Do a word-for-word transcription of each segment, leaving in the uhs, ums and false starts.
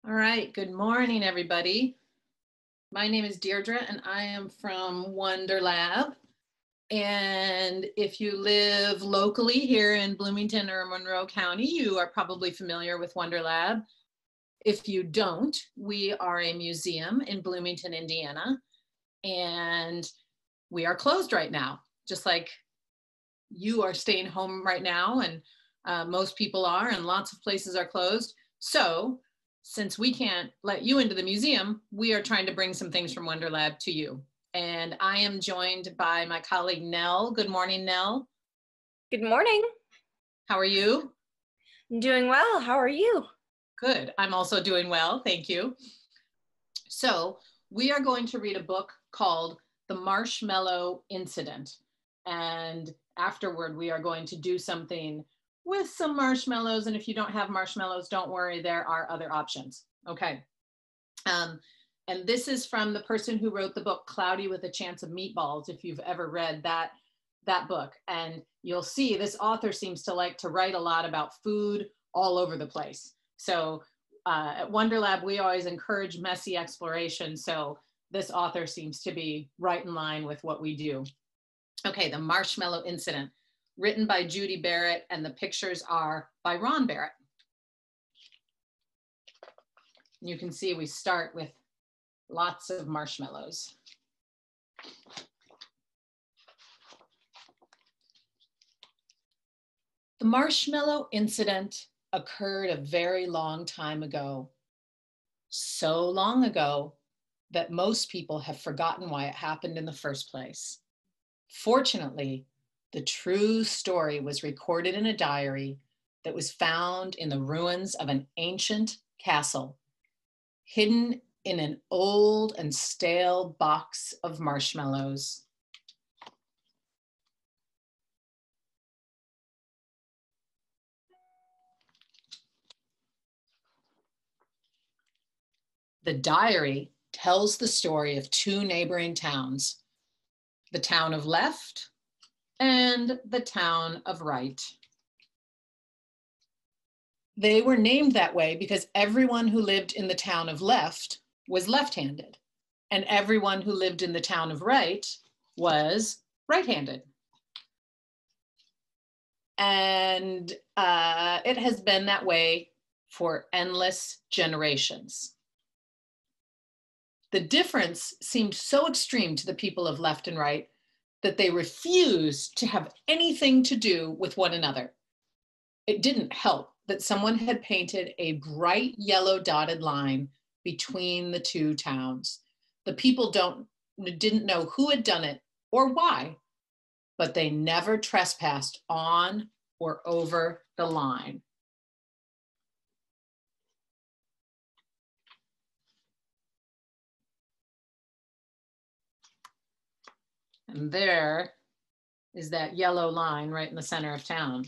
All right, good morning, everybody. My name is Deirdre and I am from WonderLab. And if you live locally here in Bloomington or Monroe County, you are probably familiar with WonderLab. If you don't, we are a museum in Bloomington, Indiana, and we are closed right now, just like you are staying home right now, and uh, most people are, and lots of places are closed. So since we can't let you into the museum, we are trying to bring some things from WonderLab to you. And I am joined by my colleague, Nell. Good morning, Nell. Good morning. How are you? I'm doing well. How are you? Good. I'm also doing well. Thank you. So we are going to read a book called The Marshmallow Incident. And afterward, we are going to do something with some marshmallows. And if you don't have marshmallows, don't worry, there are other options. Okay. Um, and this is from the person who wrote the book, Cloudy with a Chance of Meatballs, if you've ever read that, that book. And you'll see this author seems to like to write a lot about food all over the place. So uh, at WonderLab, we always encourage messy exploration. So this author seems to be right in line with what we do. Okay, The Marshmallow Incident, written by Judi Barrett, and the pictures are by Ron Barrett. You can see we start with lots of marshmallows. The Marshmallow Incident occurred a very long time ago. So long ago that most people have forgotten why it happened in the first place. Fortunately, the true story was recorded in a diary that was found in the ruins of an ancient castle, hidden in an old and stale box of marshmallows. The diary tells the story of two neighboring towns, the town of Left and the town of Right. They were named that way because everyone who lived in the town of Left was left-handed, and everyone who lived in the town of Right was right-handed. And uh, it has been that way for endless generations. The difference seemed so extreme to the people of Left and Right that they refused to have anything to do with one another. It didn't help that someone had painted a bright yellow dotted line between the two towns. The people don't, didn't know who had done it or why, but they never trespassed on or over the line. And there is that yellow line right in the center of town.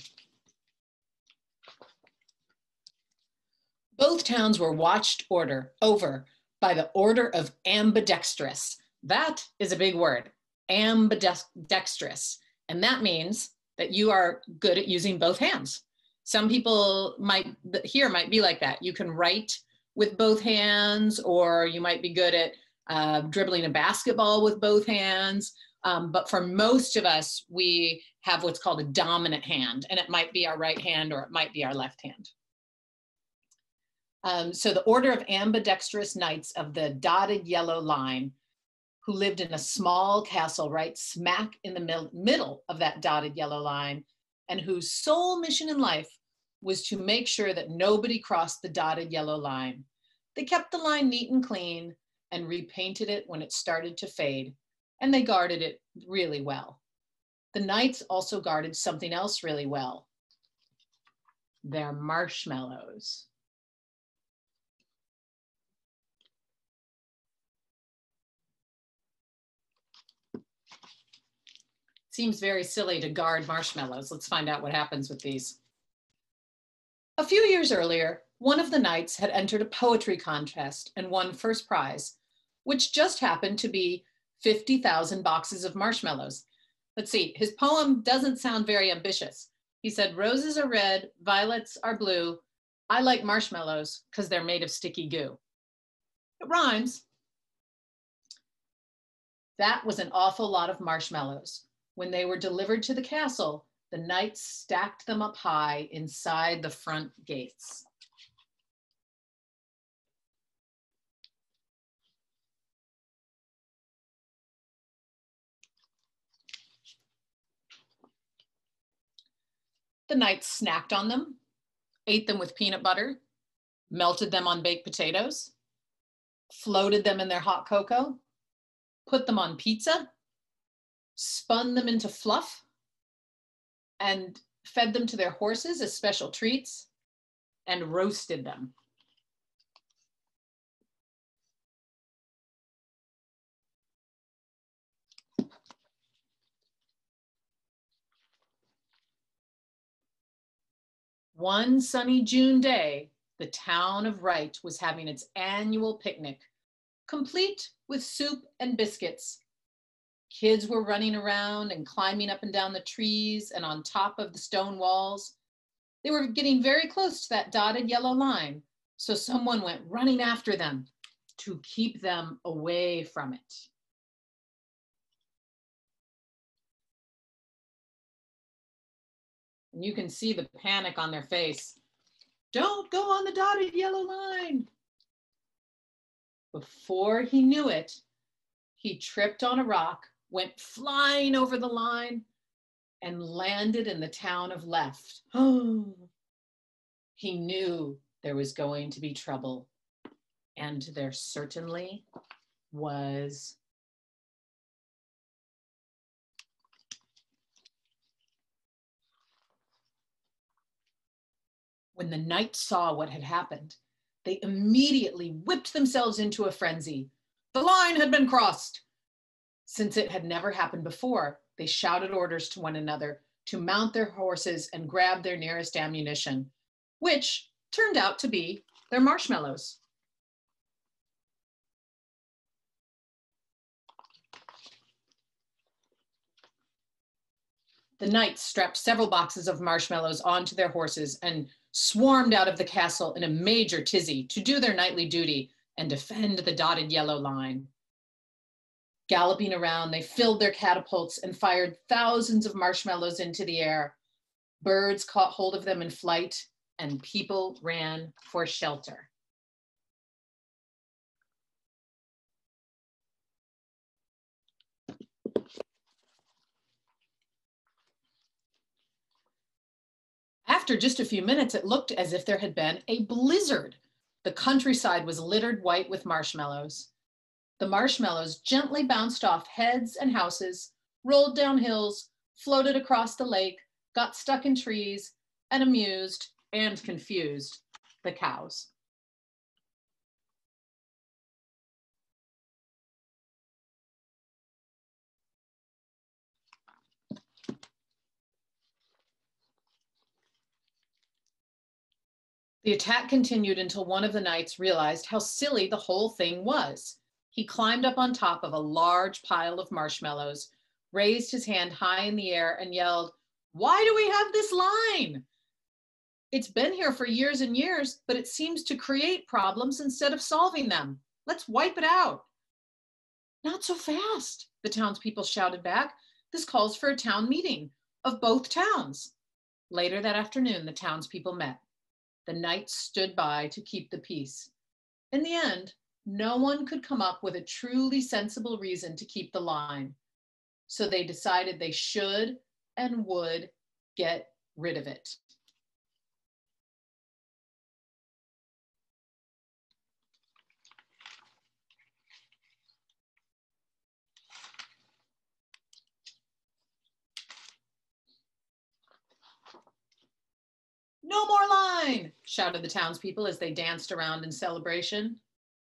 Both towns were watched order over by the order of ambidextrous. That is a big word, ambidextrous. And that means that you are good at using both hands. Some people might here might be like that. You can write with both hands, or you might be good at uh, dribbling a basketball with both hands. Um, but for most of us, we have what's called a dominant hand, and it might be our right hand or it might be our left hand. Um, so the order of ambidextrous knights of the dotted yellow line, who lived in a small castle right smack in the mid middle of that dotted yellow line, and whose sole mission in life was to make sure that nobody crossed the dotted yellow line. They kept the line neat and clean and repainted it when it started to fade, and they guarded it really well. The knights also guarded something else really well, their marshmallows. Seems very silly to guard marshmallows. Let's find out what happens with these. A few years earlier, one of the knights had entered a poetry contest and won first prize, which just happened to be fifty thousand boxes of marshmallows. Let's see, his poem doesn't sound very ambitious. He said, roses are red, violets are blue, I like marshmallows because they're made of sticky goo. It rhymes. That was an awful lot of marshmallows. When they were delivered to the castle, the knights stacked them up high inside the front gates. The knights snacked on them, ate them with peanut butter, melted them on baked potatoes, floated them in their hot cocoa, put them on pizza, spun them into fluff, and fed them to their horses as special treats, and roasted them. One sunny June day, the town of Wright was having its annual picnic, complete with soup and biscuits. Kids were running around and climbing up and down the trees and on top of the stone walls. They were getting very close to that dotted yellow line, so someone went running after them to keep them away from it. And you can see the panic on their face. Don't go on the dotted yellow line. Before he knew it, he tripped on a rock, went flying over the line, and landed in the town of Left. Oh, he knew there was going to be trouble, and there certainly was. When the knights saw what had happened, they immediately whipped themselves into a frenzy. The line had been crossed. Since it had never happened before, they shouted orders to one another to mount their horses and grab their nearest ammunition, which turned out to be their marshmallows. The knights strapped several boxes of marshmallows onto their horses and swarmed out of the castle in a major tizzy to do their nightly duty and defend the dotted yellow line. Galloping around, they filled their catapults and fired thousands of marshmallows into the air. Birds caught hold of them in flight, and people ran for shelter. After just a few minutes, it looked as if there had been a blizzard. The countryside was littered white with marshmallows. The marshmallows gently bounced off heads and houses, rolled down hills, floated across the lake, got stuck in trees, and amused and confused the cows. The attack continued until one of the knights realized how silly the whole thing was. He climbed up on top of a large pile of marshmallows, raised his hand high in the air, and yelled, "Why do we have this line? It's been here for years and years, but it seems to create problems instead of solving them. Let's wipe it out." "Not so fast," the townspeople shouted back. "This calls for a town meeting of both towns." Later that afternoon, the townspeople met. The knights stood by to keep the peace. In the end, no one could come up with a truly sensible reason to keep the line. So they decided they should and would get rid of it. "No more line," shouted the townspeople as they danced around in celebration.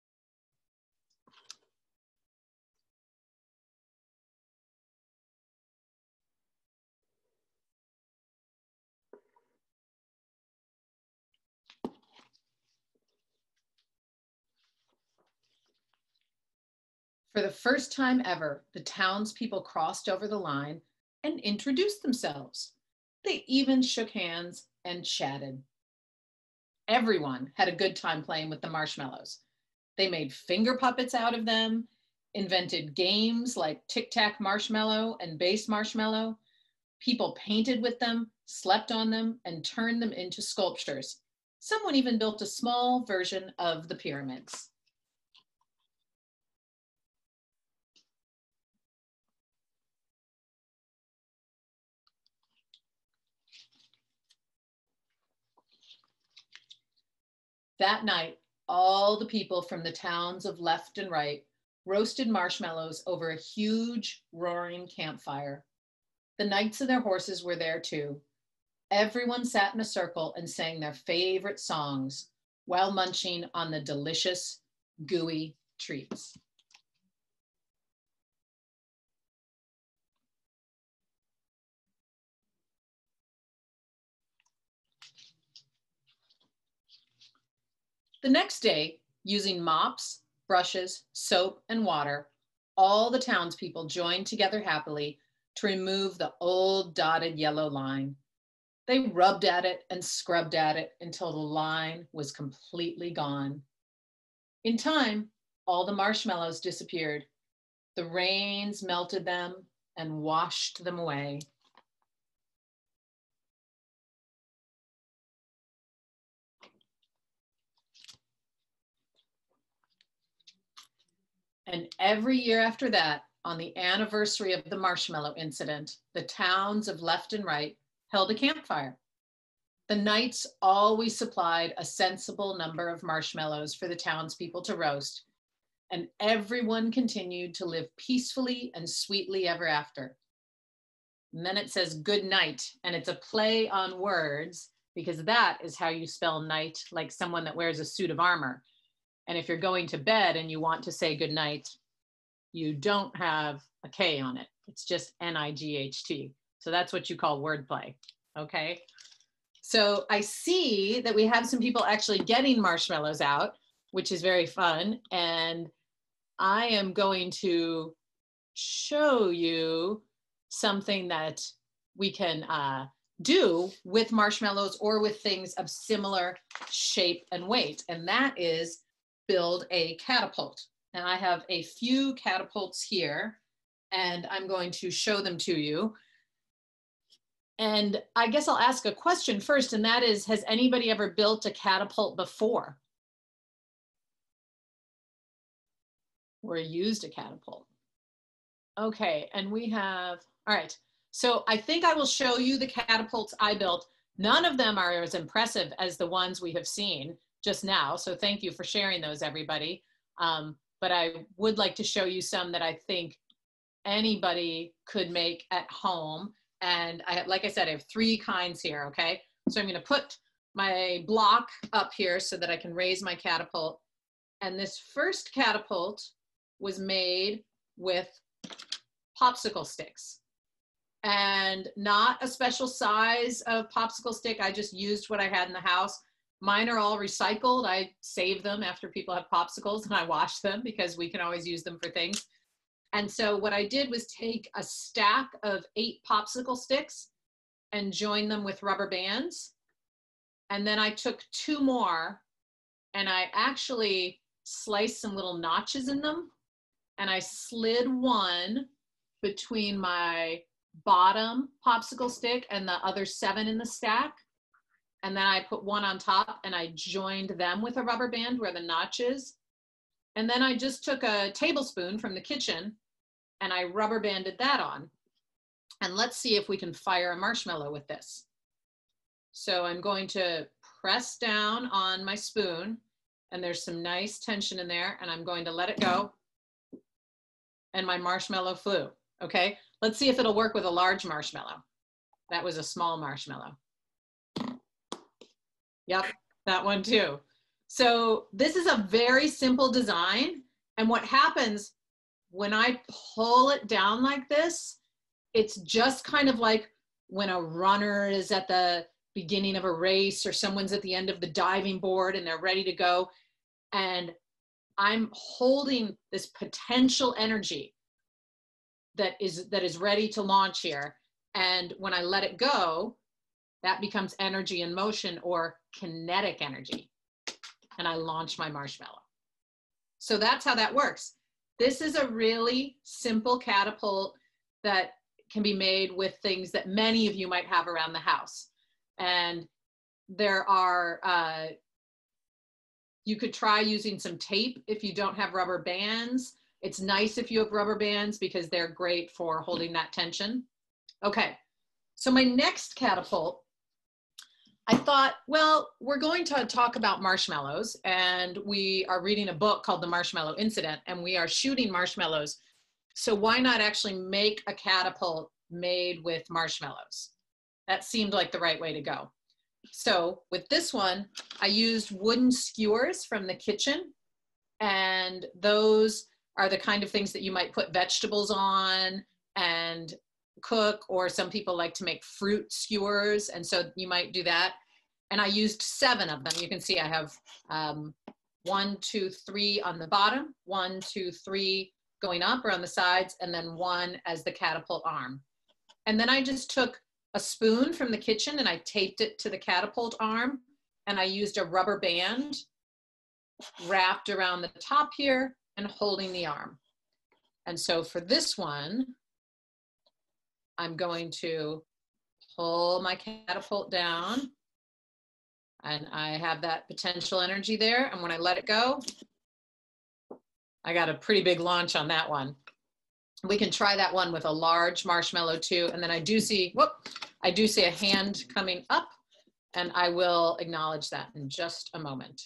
For the first time ever, the townspeople crossed over the line and introduced themselves. They even shook hands and chatted. everyone had a good time playing with the marshmallows. They made finger puppets out of them, invented games like tic-tac marshmallow and base marshmallow. People painted with them, slept on them, and turned them into sculptures. Someone even built a small version of the pyramids. That night, all the people from the towns of left and right roasted marshmallows over a huge roaring campfire. The knights and their horses were there too. Everyone sat in a circle and sang their favorite songs while munching on the delicious, gooey treats. The next day, using mops, brushes, soap, and water, all the townspeople joined together happily to remove the old dotted yellow line. They rubbed at it and scrubbed at it until the line was completely gone. In time, all the marshmallows disappeared. The rains melted them and washed them away. And every year after that, on the anniversary of the Marshmallow Incident, the towns of left and right held a campfire. The knights always supplied a sensible number of marshmallows for the townspeople to roast, and everyone continued to live peacefully and sweetly ever after. And then it says good night, and it's a play on words because that is how you spell knight, like someone that wears a suit of armor. And if you're going to bed and you want to say good night, you don't have a K on it. It's just N I G H T. So that's what you call wordplay, okay? So I see that we have some people actually getting marshmallows out, which is very fun. And I am going to show you something that we can uh, do with marshmallows or with things of similar shape and weight. And that is build a catapult. And I have a few catapults here, and I'm going to show them to you. And I guess I'll ask a question first, and that is, has anybody ever built a catapult before? Or used a catapult? Okay, and we have, all right. So I think I will show you the catapults I built. None of them are as impressive as the ones we have seen just now. So thank you for sharing those, everybody. Um, but I would like to show you some that I think anybody could make at home. And I have, like I said, I have three kinds here, okay? So I'm gonna put my block up here so that I can raise my catapult. And this first catapult was made with popsicle sticks. And not a special size of popsicle stick. I just used what I had in the house. Mine are all recycled. I save them after people have popsicles and I wash them because we can always use them for things. And so what I did was take a stack of eight popsicle sticks and join them with rubber bands. And then I took two more and I actually sliced some little notches in them. And I slid one between my bottom popsicle stick and the other seven in the stack. And then I put one on top and I joined them with a rubber band where the notch is. And then I just took a tablespoon from the kitchen and I rubber banded that on. And let's see if we can fire a marshmallow with this. So I'm going to press down on my spoon and there's some nice tension in there and I'm going to let it go. And my marshmallow flew, okay? Let's see if it'll work with a large marshmallow. That was a small marshmallow. Yep, that one too. So this is a very simple design. And what happens when I pull it down like this, it's just kind of like when a runner is at the beginning of a race or someone's at the end of the diving board and they're ready to go. And I'm holding this potential energy that is, that is ready to launch here. And when I let it go, that becomes energy in motion or kinetic energy. And I launch my marshmallow. So that's how that works. This is a really simple catapult that can be made with things that many of you might have around the house. And there are, uh, you could try using some tape if you don't have rubber bands. It's nice if you have rubber bands because they're great for holding that tension. Okay, so my next catapult, I thought, well, we're going to talk about marshmallows, and we are reading a book called The Marshmallow Incident, and we are shooting marshmallows. So why not actually make a catapult made with marshmallows? That seemed like the right way to go. So with this one, I used wooden skewers from the kitchen, and those are the kind of things that you might put vegetables on and cook, or some people like to make fruit skewers, and so you might do that. And I used seven of them. You can see I have um, one, two, three on the bottom, one, two, three going up or on the sides, and then one as the catapult arm. And then I just took a spoon from the kitchen and I taped it to the catapult arm, and I used a rubber band wrapped around the top here and holding the arm. And so for this one, I'm going to pull my catapult down, and I have that potential energy there. And when I let it go, I got a pretty big launch on that one. We can try that one with a large marshmallow too. And then I do see, whoop, I do see a hand coming up, and I will acknowledge that in just a moment.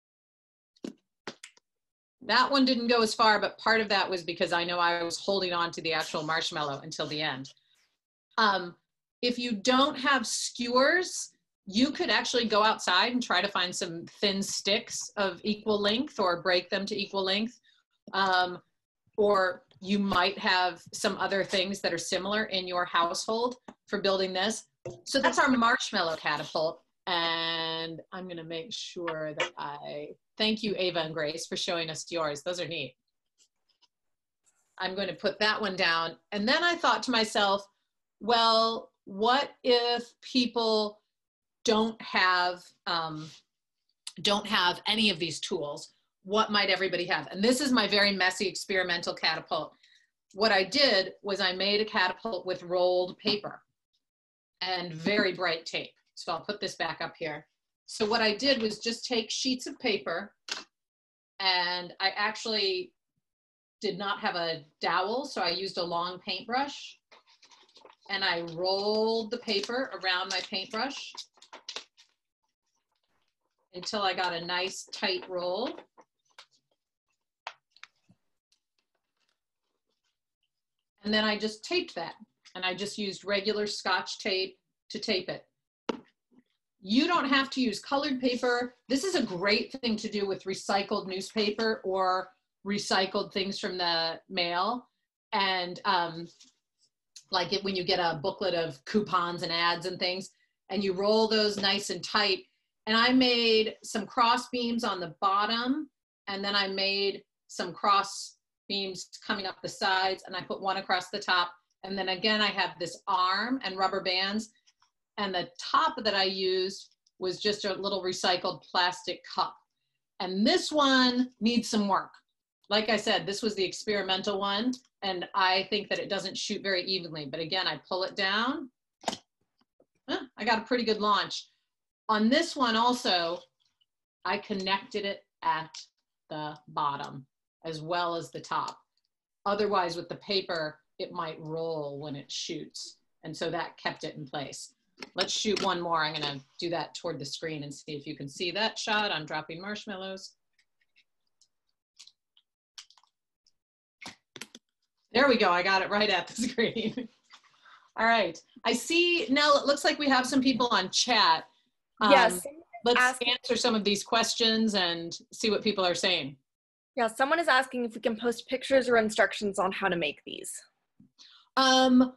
That one didn't go as far, but part of that was because I know I was holding on to the actual marshmallow until the end. Um, if you don't have skewers, you could actually go outside and try to find some thin sticks of equal length or break them to equal length. Um, or you might have some other things that are similar in your household for building this. So that's our marshmallow catapult. And I'm gonna make sure that I, thank you, Ava and Grace, for showing us yours. Those are neat. I'm going to put that one down. And then I thought to myself, well, what if people don't have, um, don't have any of these tools? What might everybody have? And this is my very messy experimental catapult. What I did was I made a catapult with rolled paper and very bright tape. So I'll put this back up here. So what I did was just take sheets of paper, and I actually did not have a dowel, so I used a long paintbrush, and I rolled the paper around my paintbrush until I got a nice tight roll. And then I just taped that, and I just used regular Scotch tape to tape it. You don't have to use colored paper. This is a great thing to do with recycled newspaper or recycled things from the mail. And um, like it, when you get a booklet of coupons and ads and things, and you roll those nice and tight. And I made some cross beams on the bottom, and then I made some cross beams coming up the sides, and I put one across the top. And then again, I have this arm and rubber bands. And the top that I used was just a little recycled plastic cup. And this one needs some work. Like I said, this was the experimental one, and I think that it doesn't shoot very evenly. But again, I pull it down. Huh, I got a pretty good launch. On this one also, I connected it at the bottom as well as the top. Otherwise, with the paper, it might roll when it shoots. And so that kept it in place. Let's shoot one more. I'm gonna do that toward the screen and see if you can see that shot. I'm dropping marshmallows. There we go, I got it right at the screen. All right, I see, Nell, it looks like we have some people on chat. Um, yes. Let's ask answer some of these questions and see what people are saying. Yeah, someone is asking if we can post pictures or instructions on how to make these. Um,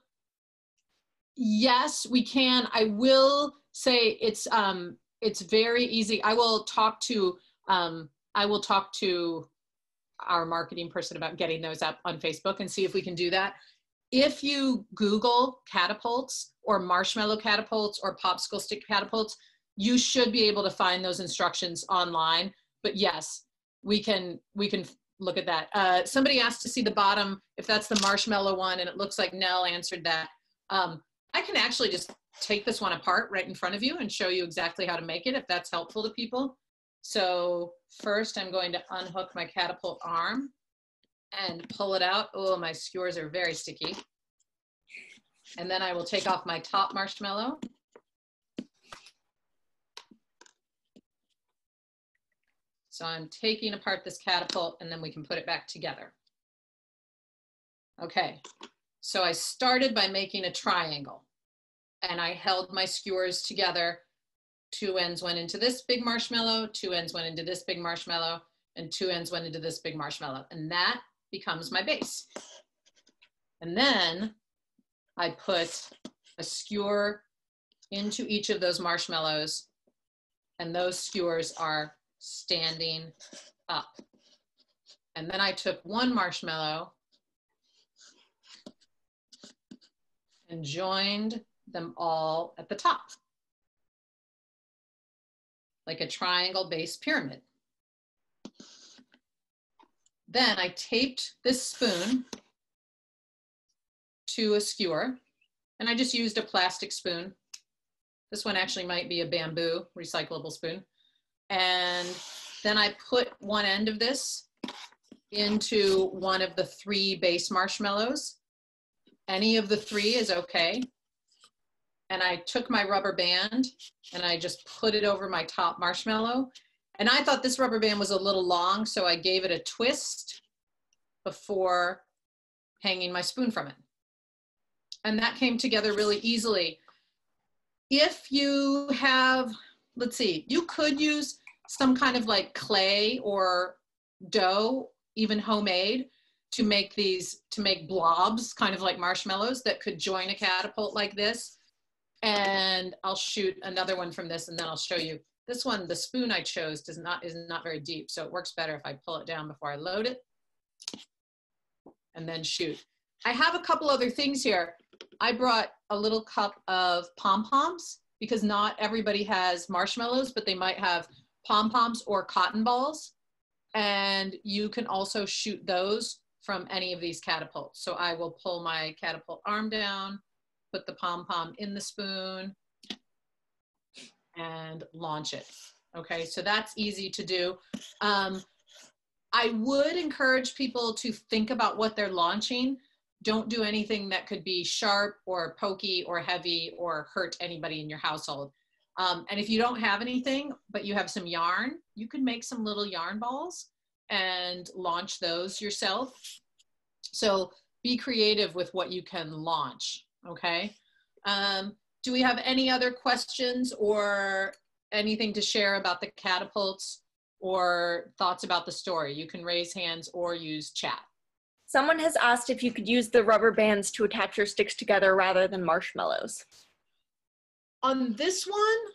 yes, we can. I will say it's um, it's very easy. I will talk to um, I will talk to our marketing person about getting those up on Facebook and see if we can do that. if you Google catapults or marshmallow catapults or popsicle stick catapults, you should be able to find those instructions online. But yes, we can, we can look at that. Uh, somebody asked to see the bottom, if that's the marshmallow one, and it looks like Nell answered that. Um, I can actually just take this one apart right in front of you and show you exactly how to make it, if that's helpful to people. So first I'm going to unhook my catapult arm and pull it out. Oh, my skewers are very sticky. And then I will take off my top marshmallow. So I'm taking apart this catapult and then we can put it back together. Okay, so I started by making a triangle and I held my skewers together. Two ends went into this big marshmallow, two ends went into this big marshmallow, and two ends went into this big marshmallow. And that becomes my base. And then I put a skewer into each of those marshmallows, and those skewers are standing up. And then I took one marshmallow and joined them all at the top, like a triangle base pyramid. Then I taped this spoon to a skewer, and I just used a plastic spoon. This one actually might be a bamboo recyclable spoon. And then I put one end of this into one of the three base marshmallows. Any of the three is okay. And I took my rubber band and I just put it over my top marshmallow. And I thought this rubber band was a little long, so I gave it a twist before hanging my spoon from it. And that came together really easily. If you have, let's see, you could use some kind of like clay or dough, even homemade, to make these, to make blobs, kind of like marshmallows that could join a catapult like this. And I'll shoot another one from this and then I'll show you. This one, the spoon I chose does not, is not very deep, so it works better if I pull it down before I load it and then shoot. I have a couple other things here. I brought a little cup of pom-poms because not everybody has marshmallows, but they might have pom-poms or cotton balls. And you can also shoot those from any of these catapults. So I will pull my catapult arm down, put the pom-pom in the spoon, and launch it. Okay, so that's easy to do. Um, I would encourage people to think about what they're launching. Don't do anything that could be sharp or pokey or heavy or hurt anybody in your household. Um, and if you don't have anything, but you have some yarn, you can make some little yarn balls and launch those yourself. So be creative with what you can launch, okay? Um, do we have any other questions or anything to share about the catapults or thoughts about the story? You can raise hands or use chat. Someone has asked if you could use the rubber bands to attach your sticks together rather than marshmallows. On this one?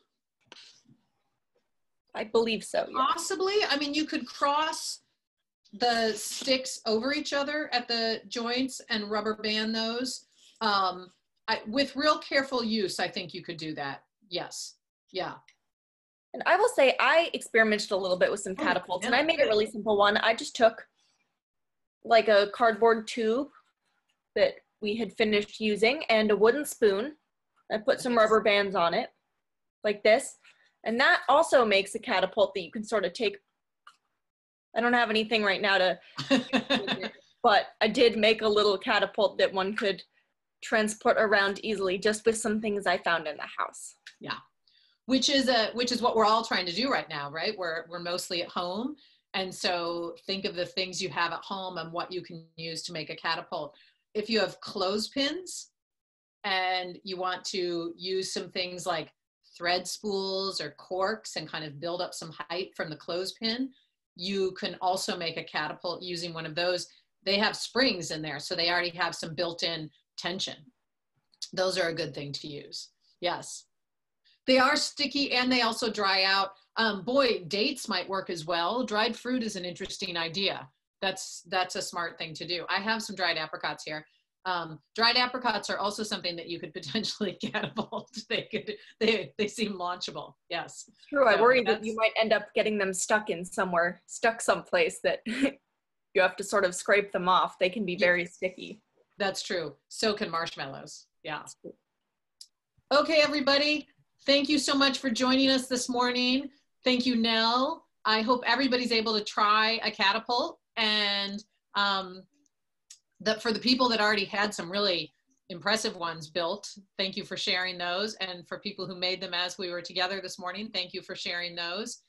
I believe so, yeah. Possibly. I mean, you could cross the sticks over each other at the joints and rubber band those. Um, I, with real careful use, I think you could do that. Yes. Yeah. And I will say I experimented a little bit with some catapults, oh, yeah. and I made a really simple one. I just took like a cardboard tube that we had finished using and a wooden spoon. I put some rubber bands on it like this. And that also makes a catapult that you can sort of take. I don't have anything right now to, but I did make a little catapult that one could transport around easily just with some things I found in the house. Yeah, which is a which is what we're all trying to do right now, right? We're we're mostly at home, and so think of the things you have at home and what you can use to make a catapult. If you have clothespins and you want to use some things like thread spools or corks and kind of build up some height from the clothespin, you can also make a catapult using one of those. They have springs in there, so they already have some built-in tension. Those are a good thing to use. Yes. They are sticky and they also dry out. Um, boy, dates might work as well. Dried fruit is an interesting idea. That's, that's a smart thing to do. I have some dried apricots here. Um, dried apricots are also something that you could potentially catapult. They could, they, they seem launchable. Yes. True. I So worry that that's- you might end up getting them stuck in somewhere, stuck someplace that you have to sort of scrape them off. They can be very sticky. That's true. So can marshmallows. Yeah. Okay, everybody. Thank you so much for joining us this morning. Thank you, Nell. I hope everybody's able to try a catapult, and um, that for the people that already had some really impressive ones built, thank you for sharing those. And for people who made them as we were together this morning, thank you for sharing those.